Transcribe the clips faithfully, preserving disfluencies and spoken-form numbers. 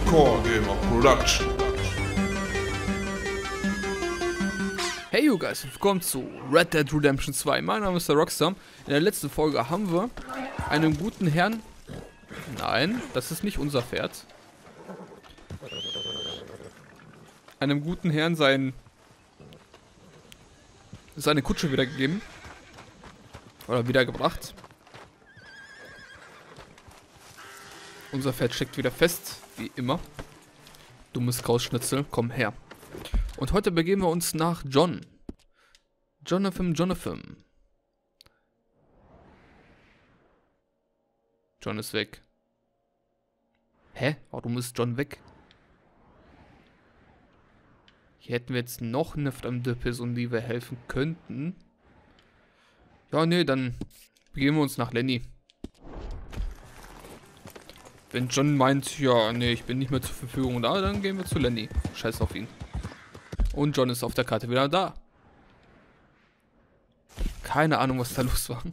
Core Gamer Production. Hey you guys, willkommen zu Red Dead Redemption zwei. Mein Name ist der Rockstar. In der letzten Folge haben wir einen guten Herrn... Nein, das ist nicht unser Pferd. Einem guten Herrn sein... seine Kutsche wiedergegeben. Oder wiedergebracht. Unser Pferd steckt wieder fest, wie immer. Dummes Krausschnitzel, komm her. Und heute begeben wir uns nach John. Jonathan, Jonathan. John ist weg. Hä? Warum ist John weg? Hier hätten wir jetzt noch eine fremde Person, die wir helfen könnten. Ja, nee, dann begeben wir uns nach Lenny. Wenn John meint, ja, nee, ich bin nicht mehr zur Verfügung da, dann gehen wir zu Lenny. Scheiß auf ihn. Und John ist auf der Karte wieder da. Keine Ahnung, was da los war.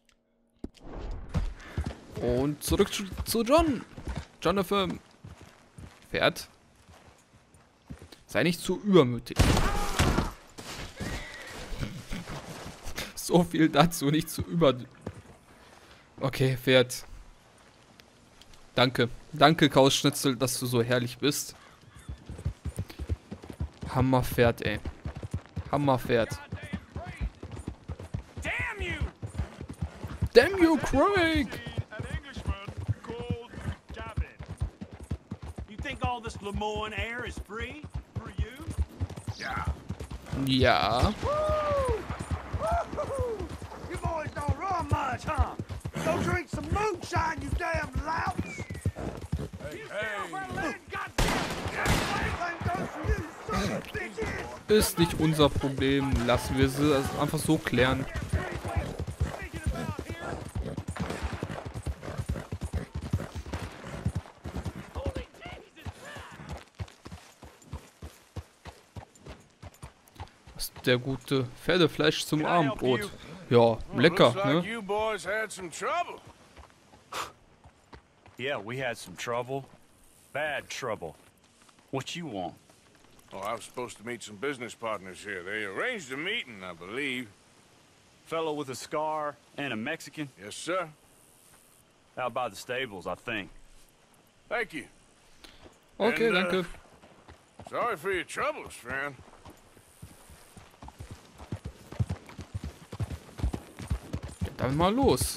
Und zurück zu, zu John. Jonathan. Pferd. Sei nicht zu übermütig. So viel dazu, nicht zu über... Okay, Pferd. Danke. Danke, Kausschnitzel, dass du so herrlich bist. Hammerpferd, ey. Hammerpferd. Damn you! Damn you, Craig! An Englishman called Gavin. You think all this Lemoyne air is free for you? Yeah. Ja. You boys don't run much, huh? Go drink some moonshine, you damn louts! Ist nicht unser Problem. Lassen wir sie einfach so klären. Was ist der gute Pferdefleisch zum Abendbrot? Ja, lecker, ne? You boys had some trouble. Yeah, we had some trouble. Bad trouble. What you want? Oh, I was supposed to meet some business partners here. They arranged a meeting, I believe. Fellow with a scar and a Mexican? Yes, sir. Out by the stables, I think. Thank you. Okay, And, uh, danke. Sorry for your troubles, friend. Dann mal los.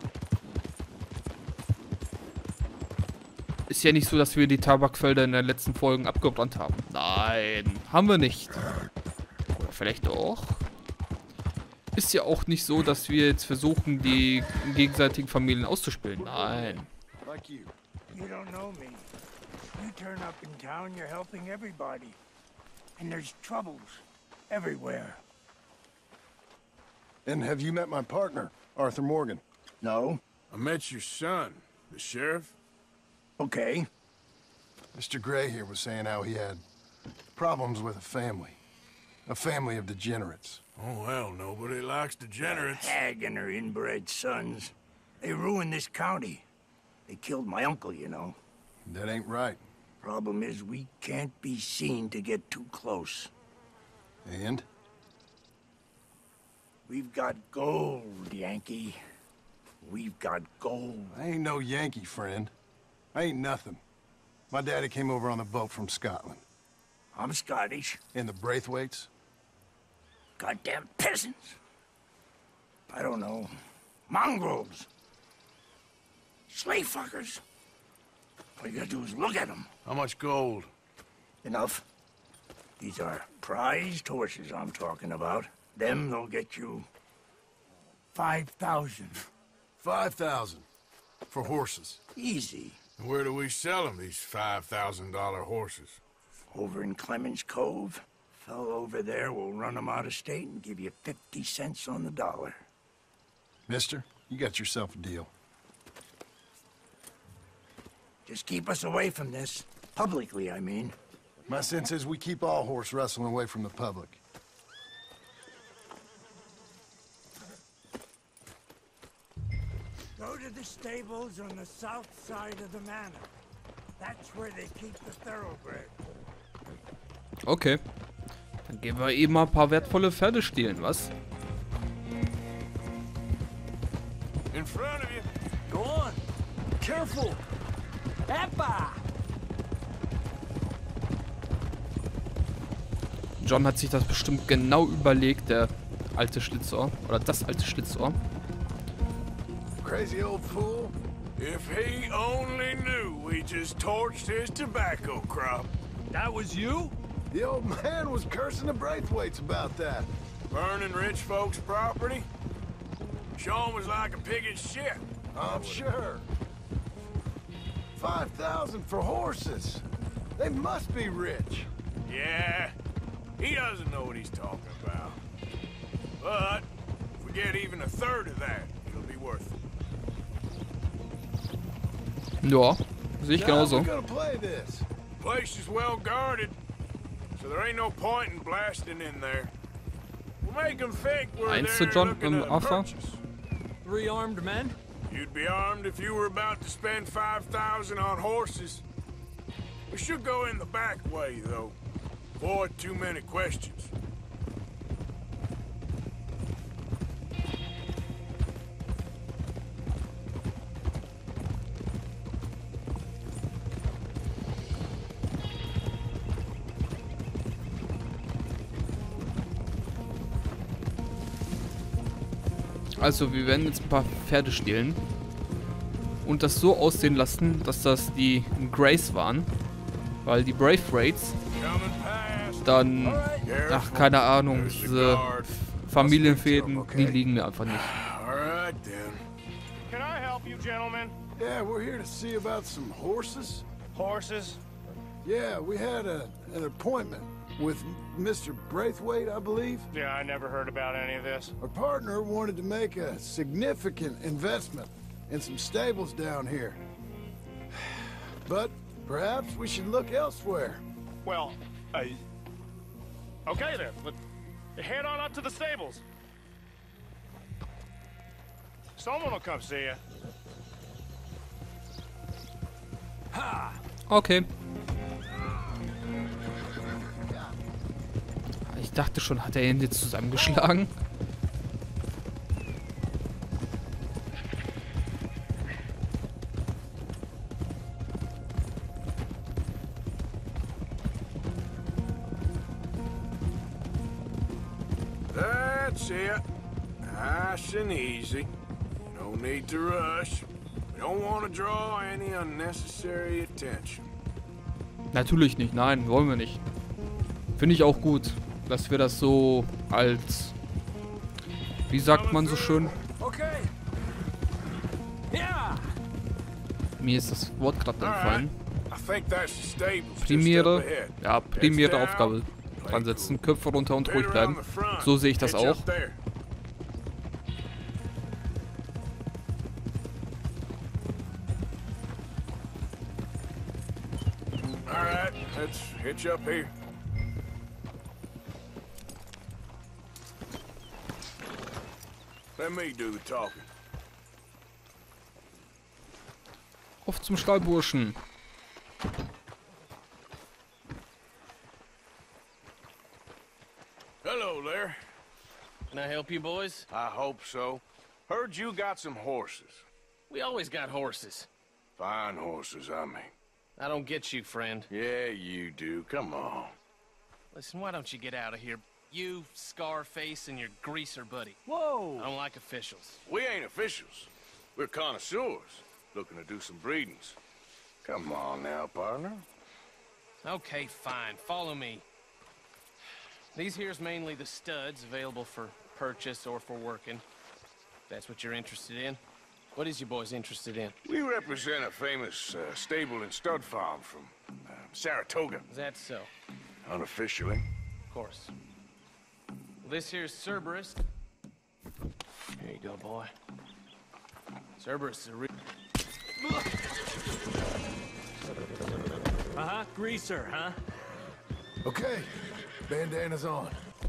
Ist ja nicht so, dass wir die Tabakfelder in den letzten Folgen abgebrannt haben. Nein, haben wir nicht. Oder vielleicht doch. Ist ja auch nicht so, dass wir jetzt versuchen, die gegenseitigen Familien auszuspielen. Nein. Like you. You don't know me. You turn up in town, you're helping everybody. And there's troubles everywhere. And have you met my partner, Arthur Morgan? No? I met your son, the sheriff. Okay. Mister Gray here was saying how he had problems with a family. A family of degenerates. Oh, well, nobody likes degenerates. Hag and her inbred sons. They ruined this county. They killed my uncle, you know. That ain't right. Problem is, we can't be seen to get too close. And? We've got gold, Yankee. We've got gold. I ain't no Yankee, friend. I ain't nothing. My daddy came over on the boat from Scotland. I'm Scottish. And the Braithwaites? Goddamn peasants. I don't know. Mongrels. Slave fuckers. All you gotta do is look at them. How much gold? Enough. These are prized horses I'm talking about. Them, they'll get you five thousand. Five thousand. For horses. Easy. And where do we sell them, these five thousand dollar horses? Over in Clemens Cove. Fellow over there will run them out of state and give you fifty cents on the dollar. Mister, you got yourself a deal. Just keep us away from this. Publicly, I mean. My sense is we keep all horse rustling away from the public. Go to the stables on the south side of the manor. That's where they keep the thoroughbred. Okay. Dann gehen wir eben mal ein paar wertvolle Pferde stehlen, was? In front of you. Go on. Careful. Appa. John hat sich das bestimmt genau überlegt, der alte Schlitzohr. Oder das alte Schlitzohr. Crazy old fool. If he only knew we just torched his tobacco crop. That was you? The old man was cursing the Braithwaites about that. Burning rich folks' property. Sean was like a pig in shit. I'm sure. Five thousand for horses. They must be rich. Yeah, he doesn't know what he's talking about. But if we get even a third of that, it'll be worth it. Ja, sehe ich How genauso. we gonna play this? Place is well guarded, so there ain't no point in blasting in there. We'll make them think we're Eins there zu John looking im to Offer. purchase. Three armed men? You'd be armed if you were about to spend five thousand on horses. We should go in the back way, though. Avoid too many questions. Also, wir werden jetzt ein paar Pferde stehlen. Und das so aussehen lassen, dass das die Greys waren. Weil die Braithwaites Coming past. dann, ach, keine Ahnung, There's the diese guard. Familienfäden, die liegen mir einfach nicht. All right, then. Can I help you, gentlemen? Yeah, we're here to see about some horses. Horses? Yeah, we had a, an appointment with Mister Braithwaite, I believe. Yeah, I never heard about any of this. Our partner wanted to make a significant investment in some stables down here. But perhaps we should look elsewhere. Well, uh, okay then. But head on up to the stables. Someone will come see you. Okay. Ich dachte schon, hat er ihn jetzt zusammengeschlagen? That's it. Nice and easy. No need to rush. We don't want to draw any unnecessary attention. Natürlich nicht, nein, wollen wir nicht. Finde ich auch gut, dass wir das so als, wie sagt man so schön? Okay. Yeah. Mir ist das Wort gerade entfallen. I think that's the stables just up Primäre, ahead. ja, primäre Aufgabe dran setzen, Köpfe runter und ruhig bleiben. So sehe ich das auch. Alright, let's hitch up here. Let me do the talking. Auf zum Stallburschen. Hello there. Can I help you, boys? I hope so. Heard you got some horses. We always got horses. Fine horses, I mean. I don't get you, friend. Yeah, you do. Come on. Listen, why don't you get out of here? You, Scarface, and your greaser buddy. Whoa. I don't like officials. We ain't officials. We're connoisseurs, looking to do some breedings. Come on now, partner. Okay, fine. Follow me. These here's mainly the studs available for purchase or for working. If that's what you're interested in. What is you boys interested in? We represent a famous uh, stable and stud farm from uh, Saratoga, Is that so? unofficially. Of course. Well, this here's Cerberus. Here you go, boy. Cerberus is a real... Uh-huh. Greaser, huh? Okay, bandana's on.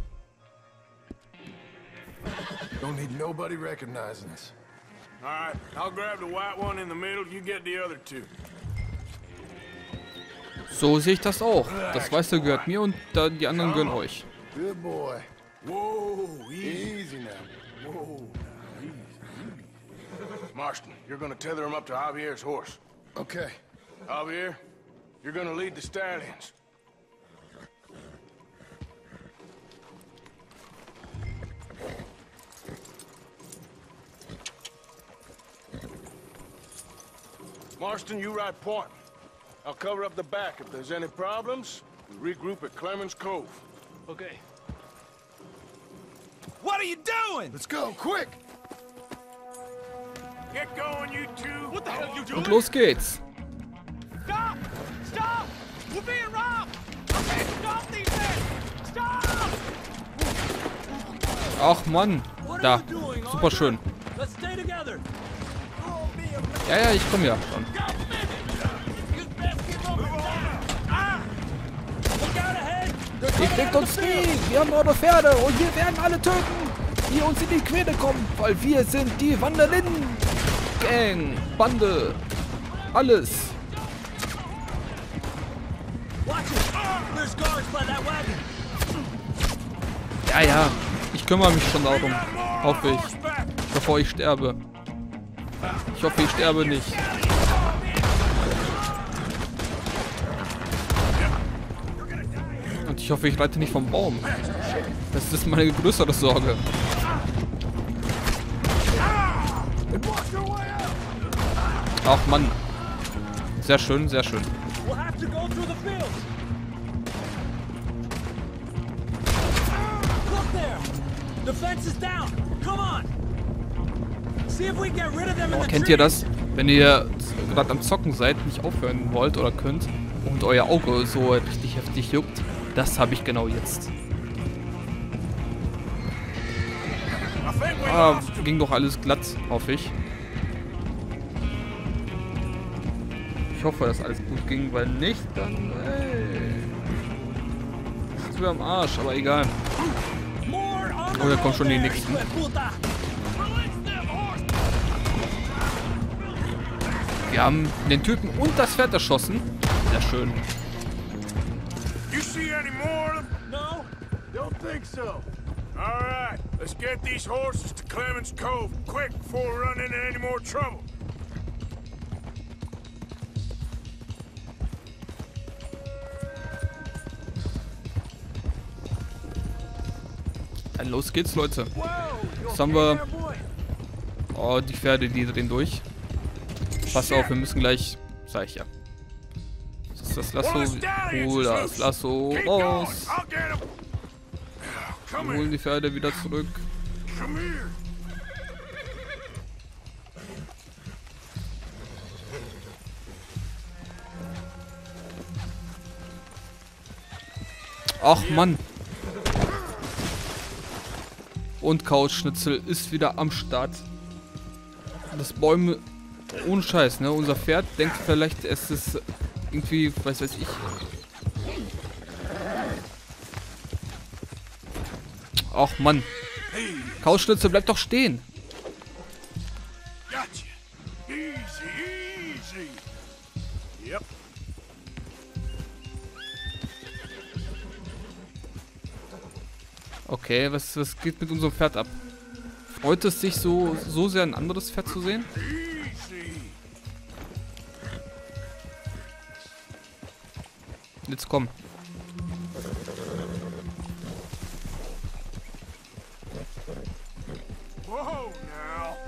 Don't need nobody recognizing us. All right, I'll grab the white one in the middle. You get the other two. So sehe ich das auch. Das Weiße gehört mir und dann die anderen gehören euch. Good boy. Whoa, easy. Easy now. Whoa, easy, easy. Marston, you're gonna tether him up to Javier's horse. Okay. Javier, you're gonna lead the stallions. Marston, you ride point. I'll cover up the back. If there's any problems, we regroup at Clemens Cove. Okay. What are you doing? Let's go, quick! Get going, you two. What the hell are you doing? Und los geht's. Stop! Stop! We're being robbed! Okay, stop these men! Stop! Ach Mann. Da. Super schön. Let's stay together. Ja, ja, ich komme ja schon. Ihr kriegt uns nie. Wir haben eure Pferde und wir werden alle töten, die uns in die Quere kommen, weil wir sind die Vandalinen. Gang, Bande, alles. Ja, ja, ich kümmere mich schon darum, hoffe ich, bevor ich sterbe. Ich hoffe, ich sterbe nicht. Und ich hoffe, ich reite nicht vom Baum. Das ist meine größere Sorge. Ach Mann. Sehr schön, sehr schön. Oh, kennt ihr das? Wenn ihr gerade am Zocken seid, nicht aufhören wollt oder könnt und euer Auge so richtig heftig juckt, das habe ich genau jetzt. Ah, ging doch alles glatt, hoffe ich. Ich hoffe, dass alles gut ging, weil nicht, dann ey, sind wir am Arsch, aber egal. Oh, da kommen schon die nächsten. Wir haben den Typen und das Pferd erschossen. Sehr schön. You see any more of them? No, don't think so. All right, let's get these horses to Clemens Cove quick before we run into any more trouble. Dann los geht's, Leute. Jetzt haben wir... Oh, die Pferde, die drehen durch. Pass auf, wir müssen gleich... Sag ich ja. Das ist das Lasso. Hol das Lasso raus. Wir holen die Pferde wieder zurück. Ach Mann. Und Couchschnitzel ist wieder am Start. Das Bäume... Ohne Scheiß, ne? Unser Pferd denkt vielleicht, es ist irgendwie, weiß weiß ich. Ach Mann. Couchschnitzel, bleib doch stehen. Gotcha. Easy, easy. Yep. Okay, was, was geht mit unserem Pferd ab? Freut es sich so, so sehr, ein anderes Pferd zu sehen? Jetzt komm. Whoa, now.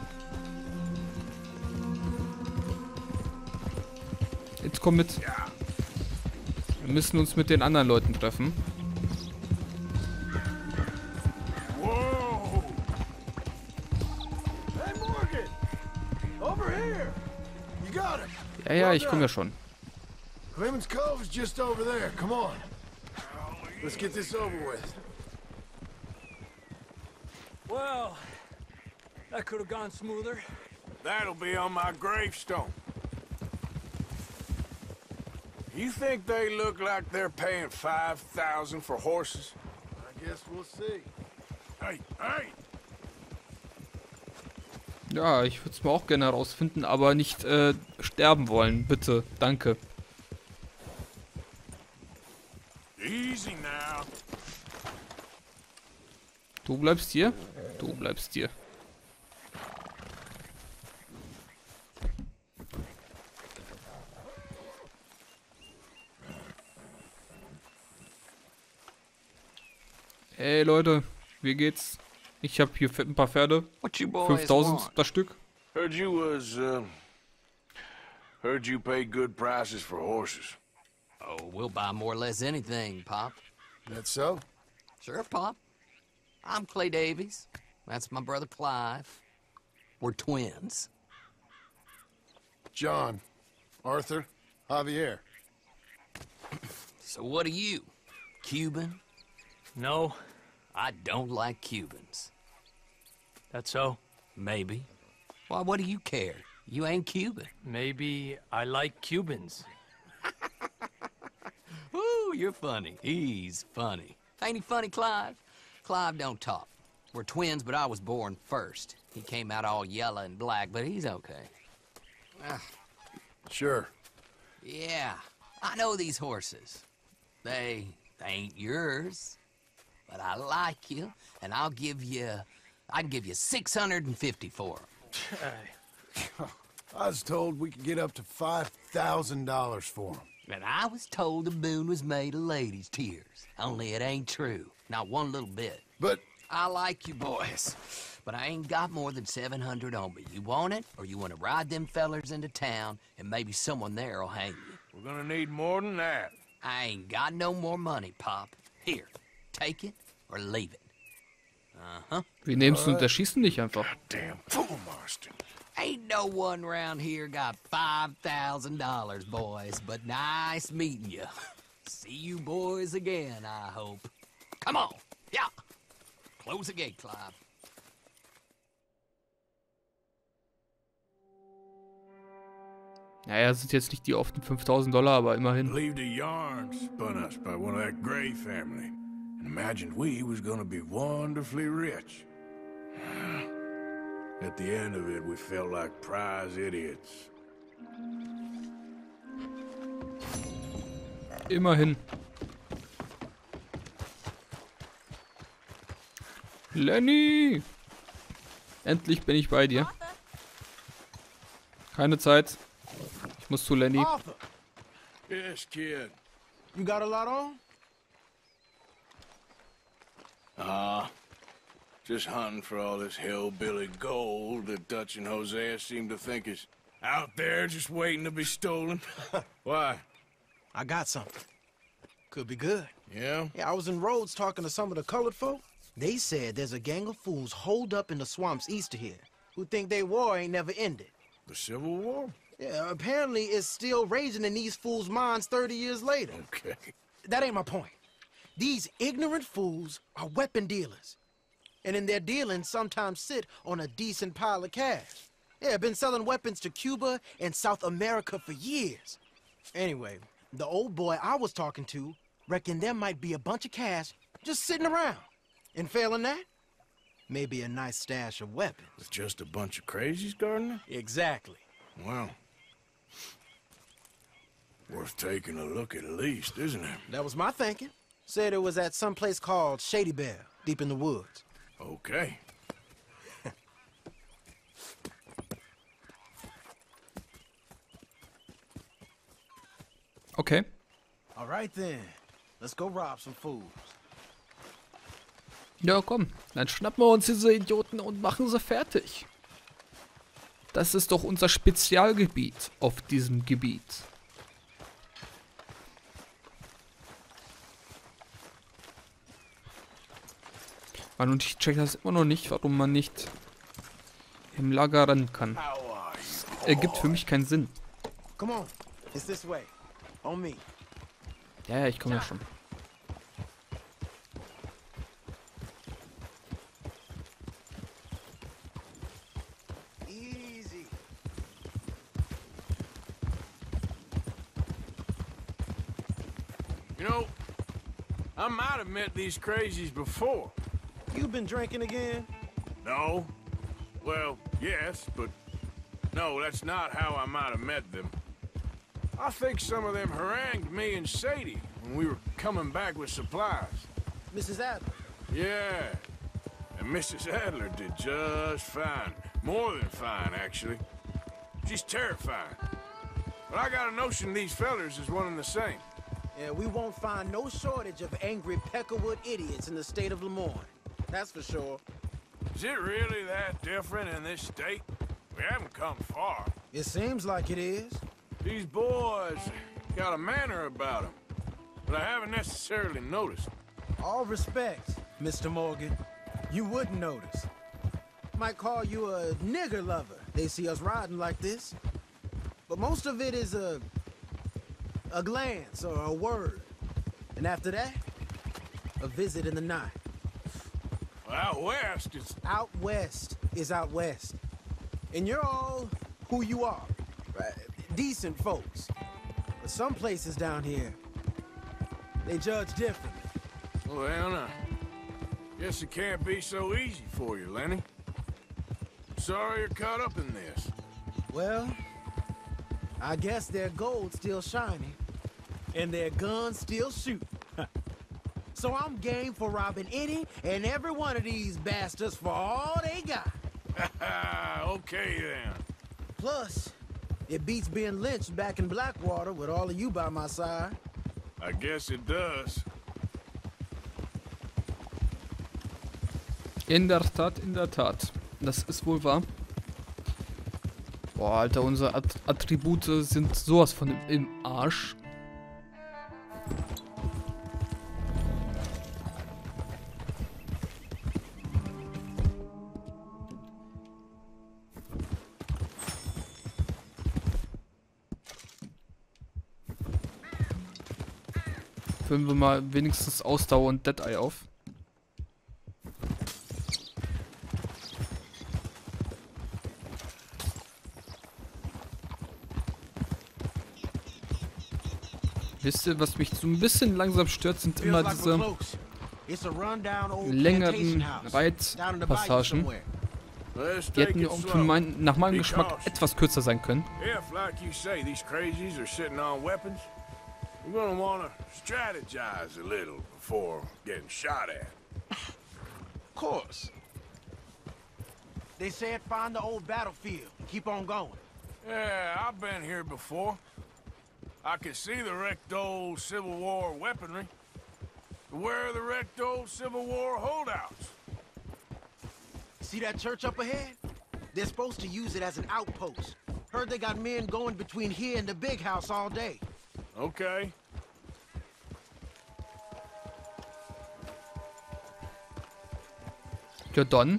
Jetzt komm mit. Wir müssen uns mit den anderen Leuten treffen. Whoa. Hey, Morgan! Over here! You got it! Ja, ja, ich komme ja schon. Clemens Cove's just over there. Come on. Let's get this over with. Well, that could have gone smoother. That'll be on my gravestone. You think they look like they're paying five thousand for horses? I guess we'll see. Hey, hey! Ja, ich würde es mir auch gerne herausfinden, aber nicht äh, sterben wollen. Bitte, danke. Easy now. Du bleibst hier. Du bleibst hier. Hey Leute, wie geht's? Ich habe hier ein paar Pferde. What you boys fünftausend want? das Stück. Heard you was, uh, heard you pay good prices for horses. Oh, we'll buy more or less anything, Pop. That so? Sure, Pop. I'm Clay Davies. That's my brother Clive. We're twins. John, Arthur, Javier. So what are you? Cuban? No, I don't like Cubans. that's so. Maybe. Why, what do you care? You ain't Cuban. Maybe I like Cubans. Ooh, you're funny. He's funny. Ain't he funny, Clive? Clive don't talk. We're twins, but I was born first. He came out all yellow and black, but he's okay. Ah, Sure. yeah, I know these horses. They, they ain't yours. But I like you, and I'll give you... I can give you six hundred fifty for them. I was told we could get up to five thousand dollars for them. And I was told the moon was made of ladies' tears. Only it ain't true. Not one little bit. But I like you boys, but I ain't got more than seven hundred on me. You want it, or you want to ride them fellers into town, and maybe someone there'll hang you? We're gonna need more than that. I ain't got no more money, Pop. Here, take it or leave it. Uh-huh. Wir nehmen es und erschießen dich einfach. Damn fool, Marston. Ain't no one round here got five thousand dollars, boys, but nice meeting you. See you boys again, I hope. Come on, yeah. Close the gate, Clive. Naja, sind jetzt nicht die oft fünftausend Dollar, aber immerhin. Believed a yarn spun us by one of that Gray family, and imagined we was gonna be wonderfully rich. At the end of it, we felt like prize idiots. Immerhin. Lenny! Endlich bin ich bei dir. Keine Zeit. Ich muss zu Lenny. Arthur, Yes, kid. you got a lot on? Ah, just hunting for all this hillbilly gold that Dutch and Hosea seem to think is out there just waiting to be stolen. Why? I got something. Could be good. Yeah? Yeah, I was in Rhodes talking to some of the colored folk. They said there's a gang of fools holed up in the swamps east of here who think their war ain't never ended. The Civil War? Yeah, apparently it's still raging in these fools' minds thirty years later. Okay. That ain't my point. These ignorant fools are weapon dealers. And in their dealings sometimes sit on a decent pile of cash. Yeah, been selling weapons to Cuba and South America for years. Anyway, the old boy I was talking to reckoned there might be a bunch of cash just sitting around. And failing that, maybe a nice stash of weapons. With just a bunch of crazies, Gardner? Exactly. Well, worth taking a look at least, isn't it? That was my thinking. Said it was at some place called Shady Bear, deep in the woods. Okay. Okay. All right then, let's go rob some fools. Ja, komm. Dann schnappen wir uns diese Idioten und machen sie fertig. Das ist doch unser Spezialgebiet auf diesem Gebiet. Mann, und ich check das immer noch nicht, warum man nicht im Lager rennen kann. Ergibt für mich keinen Sinn. Come on, it's this way. On me. Ja, ja, ich komme ja schon. Easy. You know, I might have met these crazies before. You been drinking again? No? Well, yes, but no, that's not how I might have met them. I think some of them harangued me and Sadie when we were coming back with supplies. Missus Adler. Yeah. And Missus Adler did just fine. More than fine, actually. She's terrifying. But I got a notion these fellers is one and the same. Yeah, we won't find no shortage of angry Peckerwood idiots in the state of Lemoyne. That's for sure. Is it really that different in this state? We haven't come far. It seems like it is. These boys got a manner about them, but I haven't necessarily noticed. All respect, Mister Morgan. You wouldn't notice. Might call you a nigger lover. They see us riding like this. But most of it is a... a glance or a word. And after that, a visit in the night. Well, out west, it's... Out west is out west. And you're all who you are. Right? Decent folks. But some places down here, they judge differently. Well, now, guess it can't be so easy for you, Lenny. Sorry you're caught up in this. Well, I guess their gold's still shining, and their guns still shoot. So I'm game for robbing any and every one of these bastards for all they got. Okay, then. Plus, it beats being lynched back in Blackwater with all of you by my side. I guess it does. In der Tat, in der Tat. Das ist wohl wahr. Boah, Alter, unsere At Attribute sind sowas von im, im Arsch. Füllen wir mal wenigstens Ausdauer und Deadeye auf. Wisst ihr, was mich so ein bisschen langsam stört, sind immer diese längeren Reitpassagen. Die hätten für mein, nach meinem Geschmack etwas kürzer sein können. We're gonna wanna strategize a little before getting shot at. Of course. They said find the old battlefield and keep on going. Yeah, I've been here before. I can see the wrecked old Civil War weaponry. Where are the wrecked old Civil War holdouts? See that church up ahead? They're supposed to use it as an outpost. Heard they got men going between here and the big house all day. Okay. Ja, dann.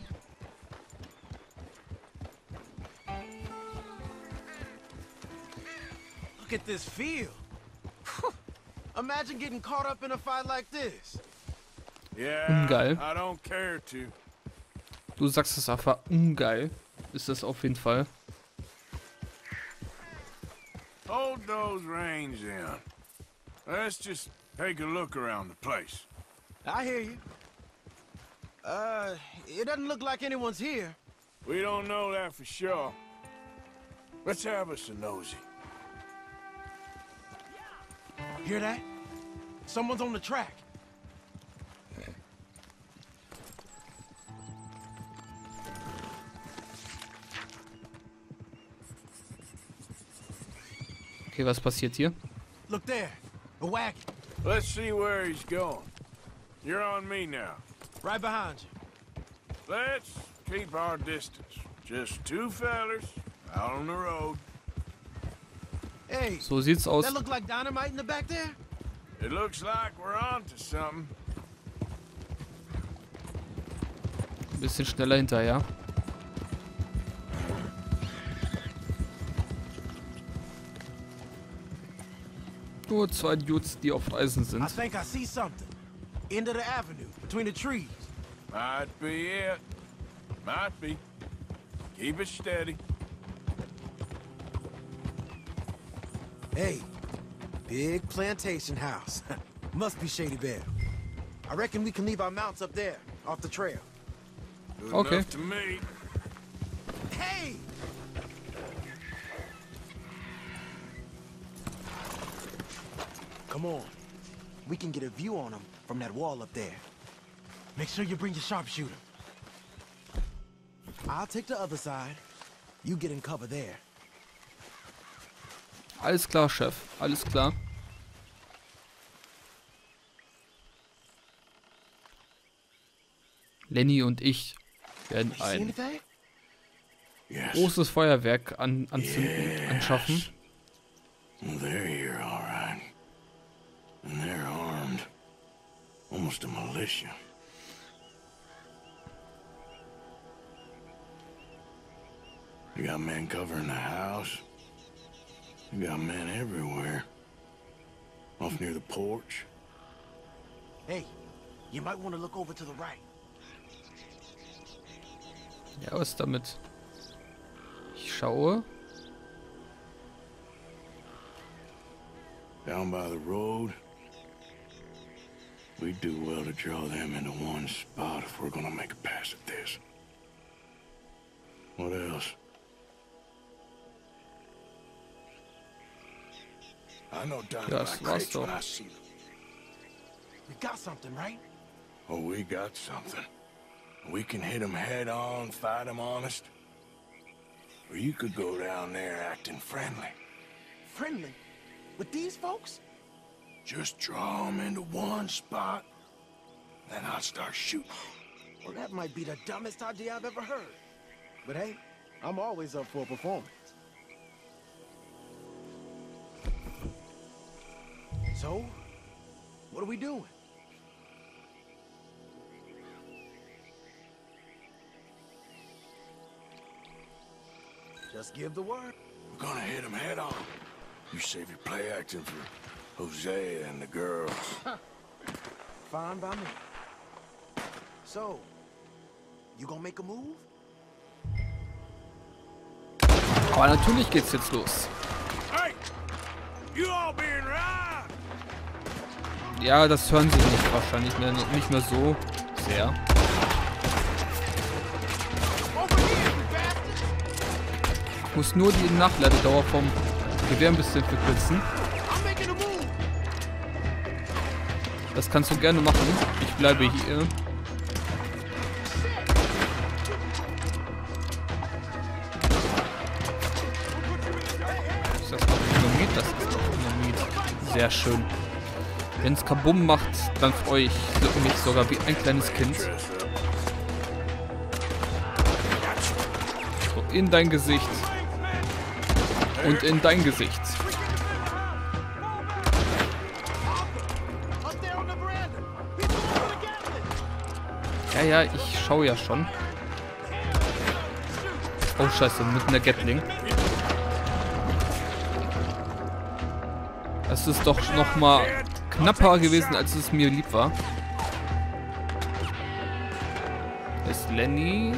Look at this field. Imagine getting caught up in a fight like this. Yeah, ungeil. I don't care to. Du sagst es einfach ungeil. Ist das auf jeden Fall. Hold those reins in. Let's just take a look around the place. I hear you. Uh, it doesn't look like anyone's here. We don't know that for sure. Let's have us a nosy. Hear that? Someone's on the track. Okay, was passiert hier? Look there, a wagon. Let's see where he's going. You're on me now. Right behind you. Let's keep our distance. Just two fellers out on the road. Hey, so sieht's aus. That look like dynamite in the back there? It looks like we're on to something. Ein bisschen schneller hinterher. Nur zwei Dudes, die auf Reisen sind. I think I see something. End of the avenue, between the trees. Might be it. Might be. Keep it steady. Hey, big plantation house. Must be Shady Bear. I reckon we can leave our mounts up there, off the trail. Good okay. Enough to me. Hey! Come on. We can get a view on them from that wall up there. Make sure you bring your sharpshooter. I'll take the other side. You get in cover there. Alles klar, Chef. Alles klar. Lenny und ich werden ein großes Feuerwerk an, anzünden, anschaffen. They're here, all right. And they're armed. Almost a militia. You got men covering the house. You got men everywhere. Off near the porch. Hey, you might want to look over to the right. Ja, was damit? Ich schaue. Down by the road. We do well to draw them into one spot if we're gonna make a pass at this. What else? I know down Ja, in das my war's crates when doch. I see them. We got something, right? Oh, we got something. We can hit them head on, fight them honest. Or you could go down there acting friendly. Friendly? With these folks? Just draw them into one spot, then I'll start shooting. Well, that might be the dumbest idea I've ever heard. But hey, I'm always up for a performance. So, what are we doing? Just give the word. We're gonna hit them head on. You save your play acting for Hosea and the girls. Fine by me. So, you gonna make a move? Aber natürlich geht's jetzt los. Hey! You all being right! Ja, das hören sie nicht wahrscheinlich mehr, nicht mehr so sehr. Ich muss nur die Nachladedauer vom Gewehr ein bisschen verkürzen. Das kannst du gerne machen. Ich bleibe hier. Ist das noch Dynamit? Das ist noch Dynamit. Sehr schön. Wenn es Kabum macht, dann freue ich mich sogar wie ein kleines Kind. So, in dein Gesicht. Und in dein Gesicht. Ja, ja, ich schaue ja schon. Oh, scheiße, mit einer Gatling. Es ist doch noch mal knapper gewesen, als es mir lieb war. Ist Lenny.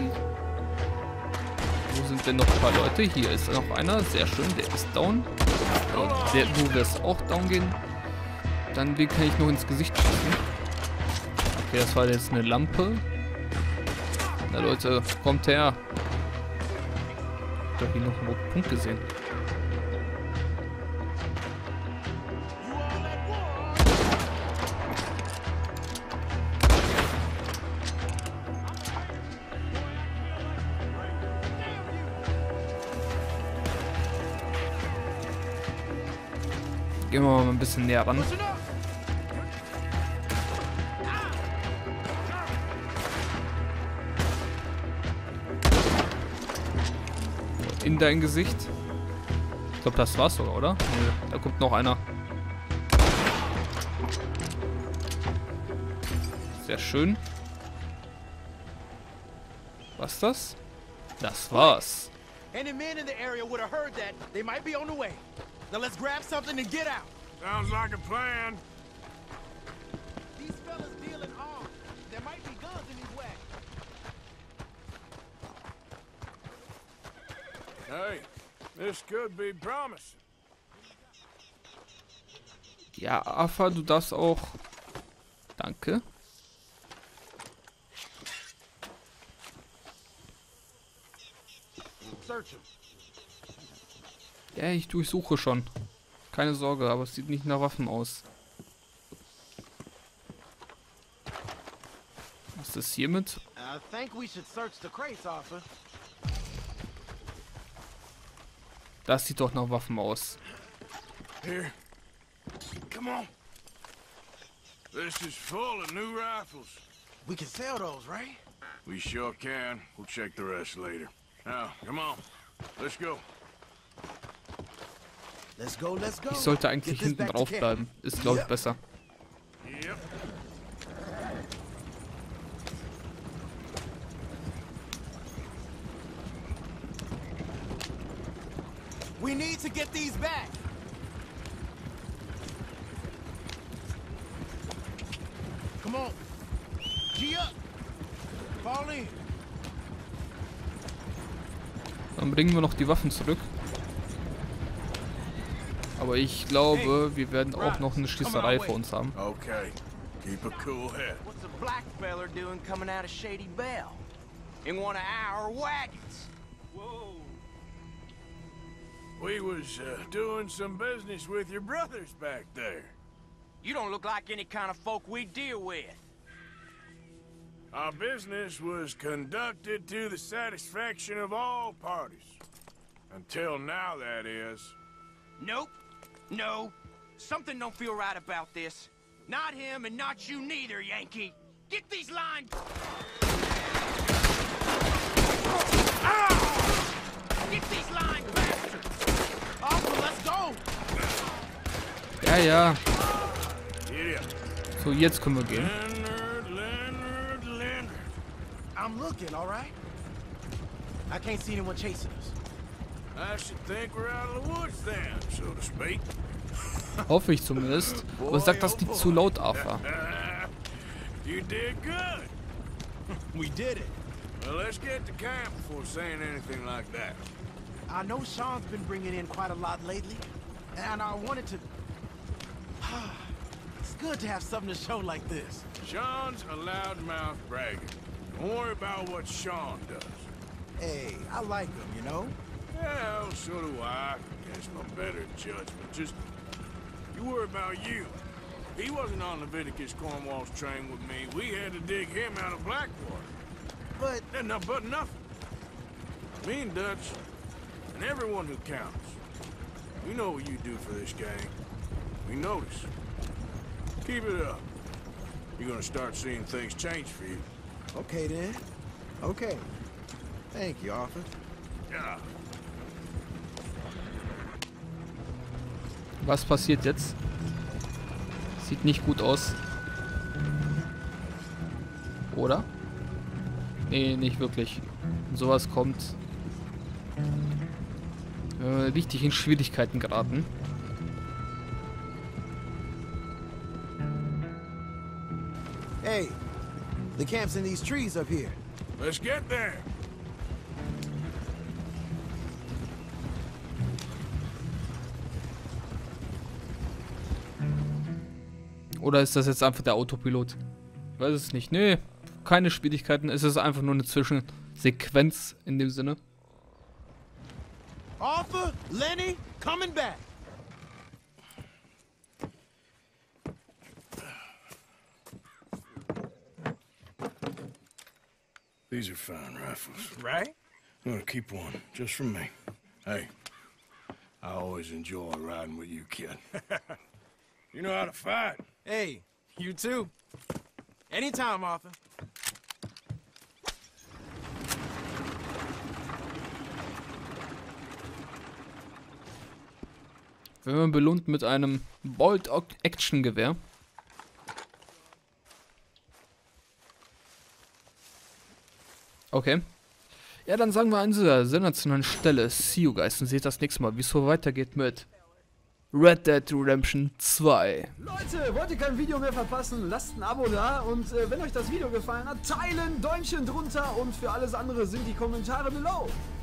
Wo sind denn noch ein paar Leute? Hier ist noch einer. Sehr schön, der ist down. Der, du wirst auch down gehen. Dann, wie kann ich noch ins Gesicht schießen? Okay, das war jetzt eine Lampe. Na Leute, kommt her. Ich habe hier noch einen roten Punkt gesehen. Gehen wir mal ein bisschen näher ran. In dein Gesicht. Ich glaube, das war's sogar, oder? Nee, da kommt noch einer. Sehr schön. Was das? Das war's. Any men in the area would have heard that. They might be on the way. Now let's grab something and get out. Sounds like a plan. These fellas deal in arms. There might be guns in these wagons. Hey, this could be promising. Ja, Afa, du darfst auch. Danke. Search him. Ja, ich durchsuche schon. Keine Sorge, aber es sieht nicht nach Waffen aus. Was ist hiermit? I think we should search the crates, Arthur. Das sieht doch nach Waffen aus. Here. Come on. This is full of new rifles. We can sell those, right? We sure can. We'll check the rest later. Now, come on. Let's go. Let's go, let's go. Ich sollte eigentlich hinten drauf bleiben. Ist, glaube ich, besser. Yep. We need to get these back. Come on. G up. Fall in. Dann bringen wir noch die Waffen zurück. Aber ich glaube, wir werden auch noch eine Schießerei vor uns haben. Okay. Keep a cool head. What's a black feller doing coming out of Shady Belle? In one of our wagons? Whoa. We was uh, doing some business with your brothers back there. You don't look like any kind of folk we deal with. Our business was conducted to the satisfaction of all parties. Until now, that is. Nope. No. Something don't feel right about this. Not him and not you neither, Yankee. Get these lines... Ah! Get these lines bastards! Arthur, let's go! Ja, ja. Yeah. So, jetzt können wir gehen. Leonard, Leonard, Leonard. I'm looking, all right? I can't see anyone chasing us. I should think we're out of the woods then, so to speak. Hoffe ich zumindest. Aber sagt das nicht zu laut, Arthur. You did good. We did it. Well, let's get to camp before saying anything like that. I know Sean's been bringing in quite a lot lately, and I wanted to... It's good to have something to show like this. Sean's a loudmouth bragger. Don't worry about what Sean does. Hey, I like him, you know? Yeah, well, so do I. Against my better judgment. Just, you worry about you. He wasn't on Leviticus Cornwall's train with me. We had to dig him out of Blackwater. But... And no, but nothing. Me and Dutch, and everyone who counts. We know what you do for this gang. We notice. Keep it up. You're gonna start seeing things change for you. Okay, then. Okay. Thank you, Arthur. Yeah. Was passiert jetzt? Sieht nicht gut aus. Oder? Nee, nicht wirklich. Wenn sowas kommt, äh, richtig in Schwierigkeiten geraten. Hey, the camp's in these trees up here. Let's get there. Oder ist das jetzt einfach der Autopilot? Ich weiß es nicht. Nee, keine Schwierigkeiten. Es ist einfach nur eine Zwischensequenz in dem Sinne. Arthur, Lenny, coming back. These are fine rifles. Right? I'm gonna keep one, just for me. Hey, I always enjoy riding with you, kid. You know how to fight. Hey, you too. Anytime, Arthur. Wenn man belohnt mit einem Bolt-Action-Gewehr. Okay. Ja, dann sagen wir an dieser sensationellen Stelle See you guys und seht das nächste Mal, wie es so weitergeht mit Red Dead Redemption zwei. Leute, wollt ihr kein Video mehr verpassen? Lasst ein Abo da und äh, wenn euch das Video gefallen hat, teilen, Däumchen drunter und für alles andere sind die Kommentare below.